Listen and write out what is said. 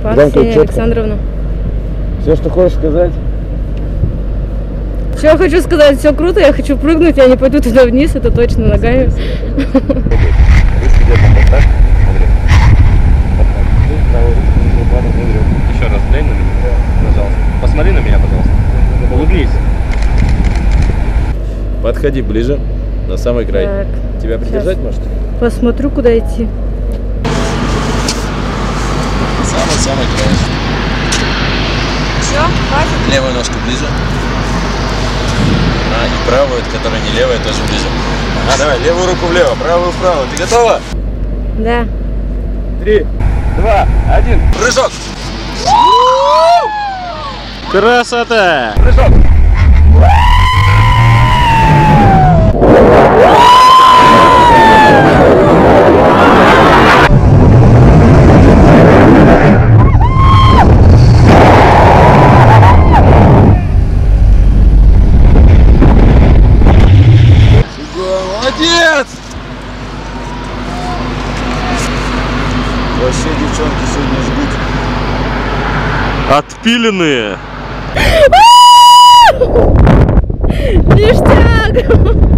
Да, Ксения Александровна. Все, что хочешь сказать? Что я хочу сказать, все круто, я хочу прыгнуть, я не пойду туда вниз, это точно ногами. Еще раз глянь на меня, пожалуйста. Посмотри на меня, пожалуйста. Улыбнись. Подходи ближе, на самый край. Так, тебя придержать, может? Посмотрю, куда идти. Самый край. Все, хватит? Левую ножку ближе. И правую, которая не левая, тоже ближе. Давай, левую руку влево, правую вправо. Ты готова? Да. 3, 2, 1. Прыжок! Красота! Прыжок! Молодец! Вообще девчонки сегодня жгут. Отпиленные! Ништяк!